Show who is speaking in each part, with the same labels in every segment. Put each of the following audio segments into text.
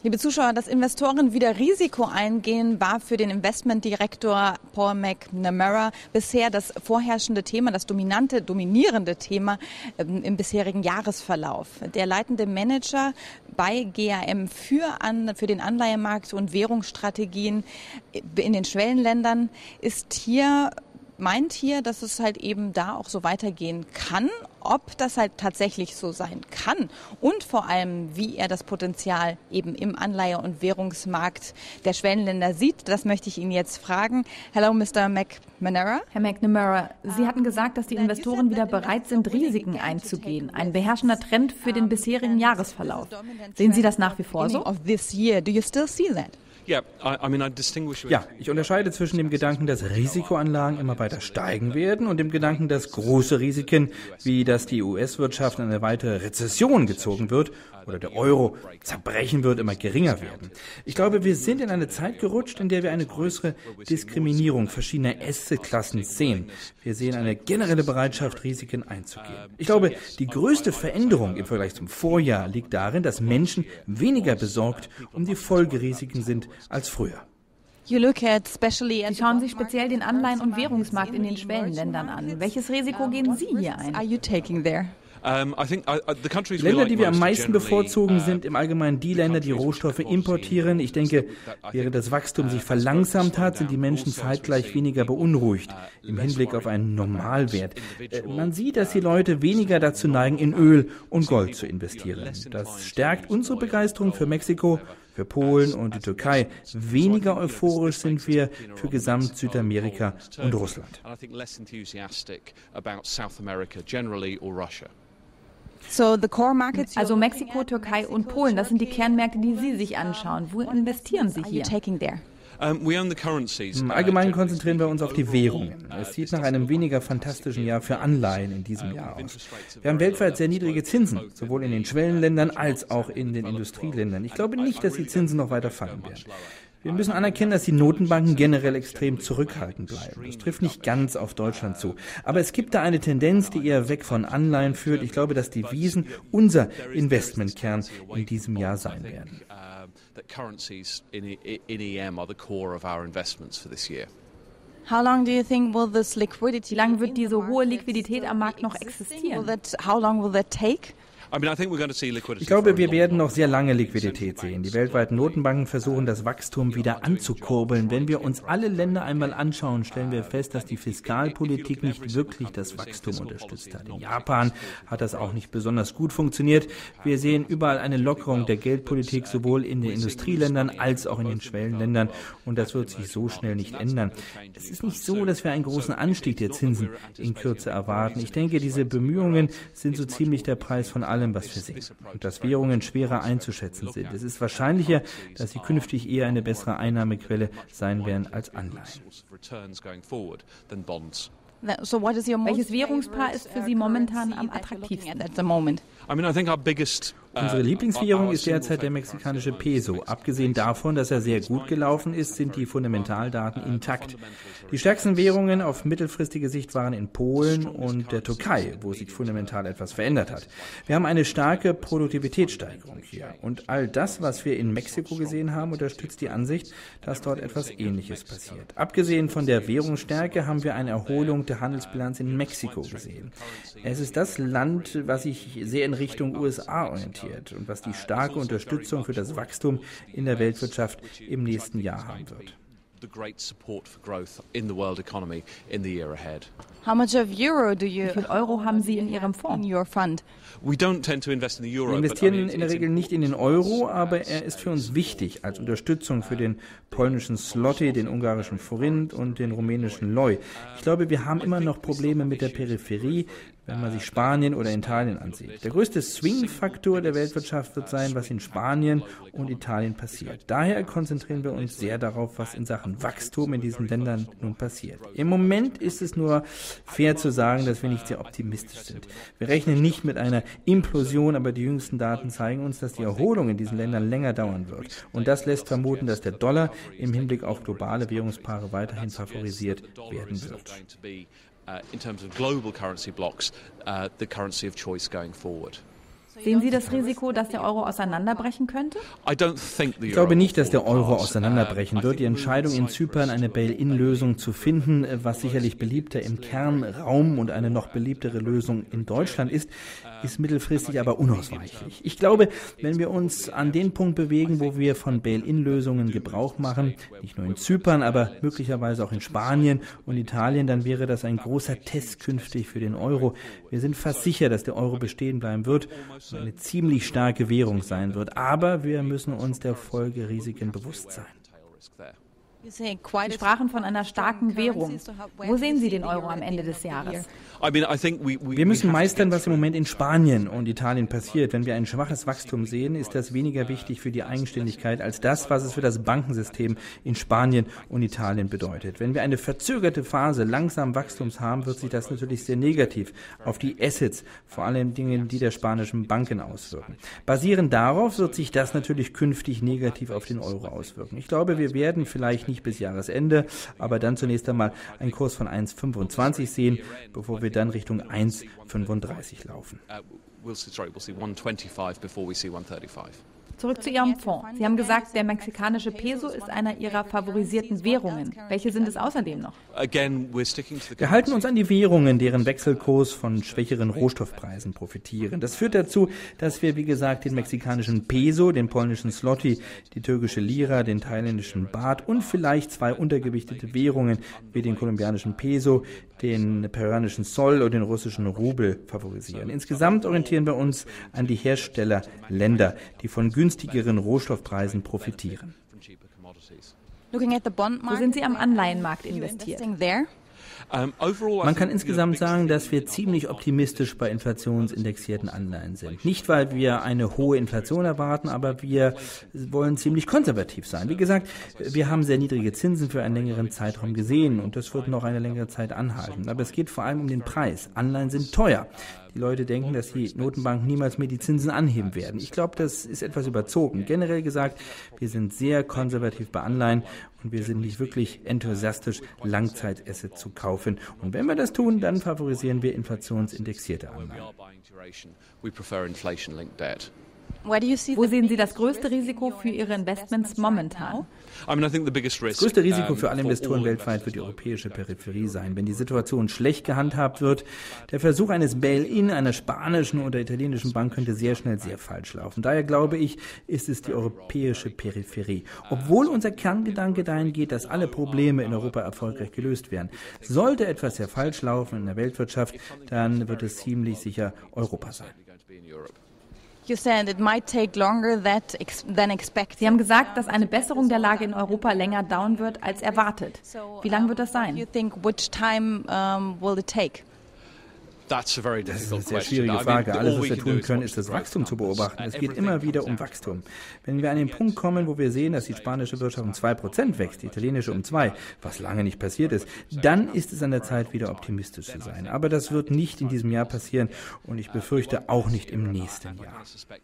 Speaker 1: Liebe Zuschauer, dass Investoren wieder Risiko eingehen, war für den Investmentdirektor Paul McNamara bisher das vorherrschende Thema, das dominierende Thema im bisherigen Jahresverlauf. Der leitende Manager bei GAM für den Anleihemarkt und Währungsstrategien in den Schwellenländern meint hier, dass es halt eben da auch so weitergehen kann. Ob das halt tatsächlich so sein kann und vor allem, wie er das Potenzial eben im Anleihe- und Währungsmarkt der Schwellenländer sieht, das möchte ich ihn jetzt fragen. Hello, Mr. McNamara.
Speaker 2: Herr McNamara, Sie hatten gesagt, dass die Investoren wieder bereit sind, Risiken einzugehen. Ein beherrschender Trend für den bisherigen Jahresverlauf. Sehen Sie das nach wie vor so?
Speaker 3: Ja, ich unterscheide zwischen dem Gedanken, dass Risikoanlagen immer weiter steigen werden und dem Gedanken, dass große Risiken, wie dass die US-Wirtschaft in eine weitere Rezession gezogen wird oder der Euro zerbrechen wird, immer geringer werden. Ich glaube, wir sind in eine Zeit gerutscht, in der wir eine größere Diskriminierung verschiedener Assetklassen sehen. Wir sehen eine generelle Bereitschaft, Risiken einzugehen. Ich glaube, die größte Veränderung im Vergleich zum Vorjahr liegt darin, dass Menschen weniger besorgt um die Folgerisiken sind als früher.
Speaker 2: Sie schauen sich speziell den Anleihen- und Währungsmarkt in den Schwellenländern an. Welches Risiko gehen Sie hier ein?
Speaker 3: Die Länder, die wir am meisten bevorzugen, sind im Allgemeinen die Länder, die Rohstoffe importieren. Ich denke, während das Wachstum sich verlangsamt hat, sind die Menschen zeitgleich weniger beunruhigt im Hinblick auf einen Normalwert. Man sieht, dass die Leute weniger dazu neigen, in Öl und Gold zu investieren. Das stärkt unsere Begeisterung für Mexiko, für Polen und die Türkei. Weniger euphorisch sind wir für Gesamt-Südamerika und Russland.
Speaker 2: Also Mexiko, Türkei und Polen, das sind die Kernmärkte, die Sie sich anschauen. Wo investieren Sie hier?
Speaker 3: Im Allgemeinen konzentrieren wir uns auf die Währungen. Es sieht nach einem weniger fantastischen Jahr für Anleihen in diesem Jahr aus. Wir haben weltweit sehr niedrige Zinsen, sowohl in den Schwellenländern als auch in den Industrieländern. Ich glaube nicht, dass die Zinsen noch weiter fallen werden. Wir müssen anerkennen, dass die Notenbanken generell extrem zurückhaltend bleiben. Das trifft nicht ganz auf Deutschland zu. Aber es gibt da eine Tendenz, die eher weg von Anleihen führt. Ich glaube, dass Devisen unser Investmentkern in diesem Jahr sein werden.
Speaker 2: Wie lange wird diese hohe Liquidität am Markt noch existieren?
Speaker 3: Ich glaube, wir werden noch sehr lange Liquidität sehen. Die weltweiten Notenbanken versuchen, das Wachstum wieder anzukurbeln. Wenn wir uns alle Länder einmal anschauen, stellen wir fest, dass die Fiskalpolitik nicht wirklich das Wachstum unterstützt hat. In Japan hat das auch nicht besonders gut funktioniert. Wir sehen überall eine Lockerung der Geldpolitik, sowohl in den Industrieländern als auch in den Schwellenländern. Und das wird sich so schnell nicht ändern. Es ist nicht so, dass wir einen großen Anstieg der Zinsen in Kürze erwarten. Ich denke, diese Bemühungen sind so ziemlich der Preis von allem, was wir sehen. Und dass Währungen schwerer einzuschätzen sind. Es ist wahrscheinlicher, dass sie künftig eher eine bessere Einnahmequelle sein werden als Anleihen.
Speaker 2: Welches Währungspaar ist für Sie momentan am attraktivsten?
Speaker 3: Unsere Lieblingswährung ist derzeit der mexikanische Peso. Abgesehen davon, dass er sehr gut gelaufen ist, sind die Fundamentaldaten intakt. Die stärksten Währungen auf mittelfristige Sicht waren in Polen und der Türkei, wo sich fundamental etwas verändert hat. Wir haben eine starke Produktivitätssteigerung hier. Und all das, was wir in Mexiko gesehen haben, unterstützt die Ansicht, dass dort etwas Ähnliches passiert. Abgesehen von der Währungsstärke haben wir eine Erholung der Handelsbilanz in Mexiko gesehen. Es ist das Land, was sich sehr in Richtung USA orientiert und was die starke Unterstützung für das Wachstum in der Weltwirtschaft im nächsten Jahr haben wird.
Speaker 2: Wie viel Euro haben Sie in Ihrem Fonds?
Speaker 3: Wir investieren in der Regel nicht in den Euro, aber er ist für uns wichtig als Unterstützung für den polnischen Zloty, den ungarischen Forint und den rumänischen Leu. Ich glaube, wir haben immer noch Probleme mit der Peripherie, wenn man sich Spanien oder Italien ansieht. Der größte Swing-Faktor der Weltwirtschaft wird sein, was in Spanien und Italien passiert. Daher konzentrieren wir uns sehr darauf, was in Sachen Wachstum in diesen Ländern nun passiert. Im Moment ist es nur fair zu sagen, dass wir nicht sehr optimistisch sind. Wir rechnen nicht mit einer Implosion, aber die jüngsten Daten zeigen uns, dass die Erholung in diesen Ländern länger dauern wird. Und das lässt vermuten, dass der Dollar im Hinblick auf globale Währungspaare weiterhin favorisiert werden wird.
Speaker 4: In terms of global currency blocks, the currency of choice going forward.
Speaker 2: Sehen Sie das Risiko, dass der Euro auseinanderbrechen könnte?
Speaker 3: Ich glaube nicht, dass der Euro auseinanderbrechen wird. Die Entscheidung in Zypern, eine Bail-in-Lösung zu finden, was sicherlich beliebter im Kernraum und eine noch beliebtere Lösung in Deutschland ist mittelfristig aber unausweichlich. Ich glaube, wenn wir uns an den Punkt bewegen, wo wir von Bail-in-Lösungen Gebrauch machen, nicht nur in Zypern, aber möglicherweise auch in Spanien und Italien, dann wäre das ein großer Test künftig für den Euro. Wir sind fast sicher, dass der Euro bestehen bleiben wird und eine ziemlich starke Währung sein wird. Aber wir müssen uns der Folgerisiken bewusst sein.
Speaker 2: Sie sprachen von einer starken Währung. Wo sehen Sie den Euro am Ende des Jahres?
Speaker 3: Wir müssen meistern, was im Moment in Spanien und Italien passiert. Wenn wir ein schwaches Wachstum sehen, ist das weniger wichtig für die Eigenständigkeit als das, was es für das Bankensystem in Spanien und Italien bedeutet. Wenn wir eine verzögerte Phase langsamen Wachstums haben, wird sich das natürlich sehr negativ auf die Assets, vor allem Dingen, die der spanischen Banken auswirken. Basierend darauf wird sich das natürlich künftig negativ auf den Euro auswirken. Ich glaube, wir werden vielleicht nicht bis Jahresende, aber dann zunächst einmal einen Kurs von 1,25 sehen, bevor wir dann Richtung 1,35 laufen.
Speaker 2: Zurück zu Ihrem Fonds. Sie haben gesagt, der mexikanische Peso ist einer Ihrer favorisierten Währungen. Welche sind es außerdem noch?
Speaker 3: Wir halten uns an die Währungen, deren Wechselkurs von schwächeren Rohstoffpreisen profitieren. Das führt dazu, dass wir, wie gesagt, den mexikanischen Peso, den polnischen Zloty, die türkische Lira, den thailändischen Baht und vielleicht zwei untergewichtete Währungen wie den kolumbianischen Peso, den peruanischen Sol und den russischen Rubel favorisieren. Insgesamt orientieren wir uns an die Herstellerländer, die von günstigeren Rohstoffpreisen profitieren.
Speaker 2: Wo sind Sie am Anleihenmarkt investiert?
Speaker 3: Man kann insgesamt sagen, dass wir ziemlich optimistisch bei inflationsindexierten Anleihen sind. Nicht, weil wir eine hohe Inflation erwarten, aber wir wollen ziemlich konservativ sein. Wie gesagt, wir haben sehr niedrige Zinsen für einen längeren Zeitraum gesehen und das wird noch eine längere Zeit anhalten. Aber es geht vor allem um den Preis. Anleihen sind teuer. Die Leute denken, dass die Notenbanken niemals mehr die Zinsen anheben werden. Ich glaube, das ist etwas überzogen. Generell gesagt, wir sind sehr konservativ bei Anleihen und wir sind nicht wirklich enthusiastisch, Langzeitassets zu kaufen. Und wenn wir das tun, dann favorisieren wir inflationsindexierte Anleihen.
Speaker 2: Wo sehen Sie das größte Risiko für Ihre Investments momentan?
Speaker 3: Das größte Risiko für alle Investoren weltweit wird die europäische Peripherie sein. Wenn die Situation schlecht gehandhabt wird, der Versuch eines Bail-in einer spanischen oder italienischen Bank könnte sehr schnell sehr falsch laufen. Daher glaube ich, ist es die europäische Peripherie. Obwohl unser Kerngedanke dahin geht, dass alle Probleme in Europa erfolgreich gelöst werden. Sollte etwas sehr falsch laufen in der Weltwirtschaft, dann wird es ziemlich sicher Europa sein.
Speaker 2: Sie haben gesagt, dass eine Besserung der Lage in Europa länger dauern wird als erwartet. Wie lange wird das sein?
Speaker 3: Das ist eine sehr schwierige Frage. Alles, was wir tun können, ist das Wachstum zu beobachten. Es geht immer wieder um Wachstum. Wenn wir an den Punkt kommen, wo wir sehen, dass die spanische Wirtschaft um 2% wächst, die italienische um 2%, was lange nicht passiert ist, dann ist es an der Zeit, wieder optimistisch zu sein. Aber das wird nicht in diesem Jahr passieren und ich befürchte auch nicht im nächsten Jahr.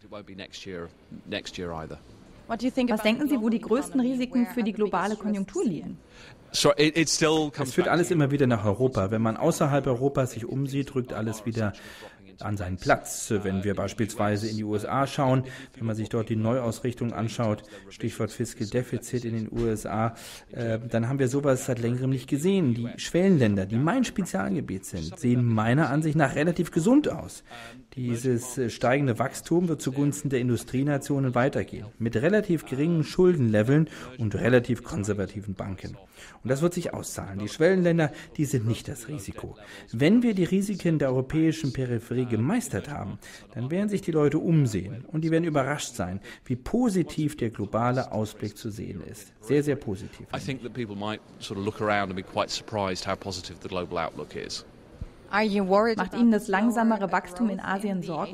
Speaker 2: Was denken Sie, wo die größten Risiken für die globale Konjunktur liegen?
Speaker 3: Es führt alles immer wieder nach Europa. Wenn man außerhalb Europas sich umsieht, rückt alles wieder an seinen Platz. Wenn wir beispielsweise in die USA schauen, wenn man sich dort die Neuausrichtung anschaut, Stichwort Fiscal Deficit in den USA, dann haben wir sowas seit längerem nicht gesehen. Die Schwellenländer, die mein Spezialgebiet sind, sehen meiner Ansicht nach relativ gesund aus. Dieses steigende Wachstum wird zugunsten der Industrienationen weitergehen, mit relativ geringen Schuldenleveln und relativ konservativen Banken. Und das wird sich auszahlen. Die Schwellenländer, die sind nicht das Risiko. Wenn wir die Risiken der europäischen Peripherie gemeistert haben, dann werden sich die Leute umsehen und die werden überrascht sein, wie positiv der globale Ausblick zu sehen ist. Sehr, sehr positiv.
Speaker 4: I think that people might sort of look around and be quite surprised how positive the global outlook is.
Speaker 2: Macht Ihnen das langsamere Wachstum in Asien Sorgen?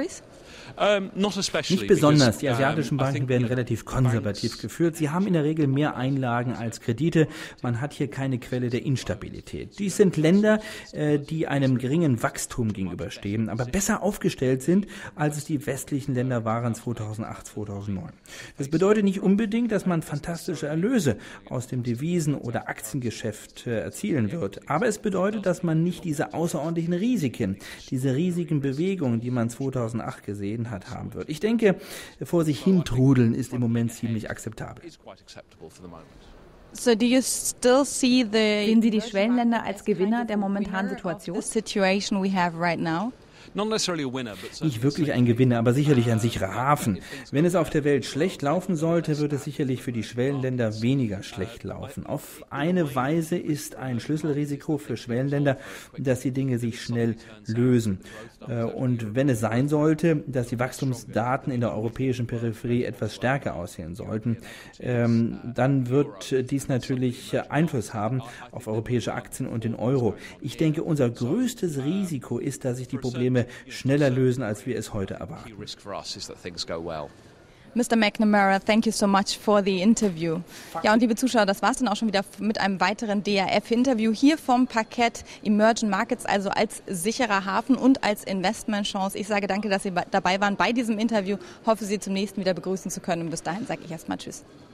Speaker 3: Nicht besonders. Die asiatischen Banken werden relativ konservativ geführt. Sie haben in der Regel mehr Einlagen als Kredite. Man hat hier keine Quelle der Instabilität. Dies sind Länder, die einem geringen Wachstum gegenüberstehen, aber besser aufgestellt sind, als es die westlichen Länder waren 2008, 2009. Das bedeutet nicht unbedingt, dass man fantastische Erlöse aus dem Devisen- oder Aktiengeschäft erzielen wird. Aber es bedeutet, dass man nicht diese außerordentlichen Risiken, diese riesigen Bewegungen, die man 2008 gesehen hat, haben wird. Ich denke, vor sich hintrudeln ist im Moment ziemlich akzeptabel.
Speaker 1: So do you still see
Speaker 2: Sehen Sie die Schwellenländer als Gewinner der momentanen Situation?
Speaker 1: the situation we have right now?
Speaker 3: Nicht wirklich ein Gewinner, aber sicherlich ein sicherer Hafen. Wenn es auf der Welt schlecht laufen sollte, wird es sicherlich für die Schwellenländer weniger schlecht laufen. Auf eine Weise ist ein Schlüsselrisiko für Schwellenländer, dass die Dinge sich schnell lösen. Und wenn es sein sollte, dass die Wachstumsdaten in der europäischen Peripherie etwas stärker aussehen sollten, dann wird dies natürlich Einfluss haben auf europäische Aktien und den Euro. Ich denke, unser größtes Risiko ist, dass sich die Probleme schneller lösen, als wir es heute erwarten.
Speaker 1: Mr. McNamara, thank you so much for the interview. Ja, und liebe Zuschauer, das war es dann auch schon wieder mit einem weiteren DRF-Interview hier vom Parkett Emerging Markets, also als sicherer Hafen und als Investmentchance. Ich sage danke, dass Sie dabei waren bei diesem Interview. Hoffe, Sie zum nächsten wieder begrüßen zu können. Und bis dahin sage ich erstmal Tschüss.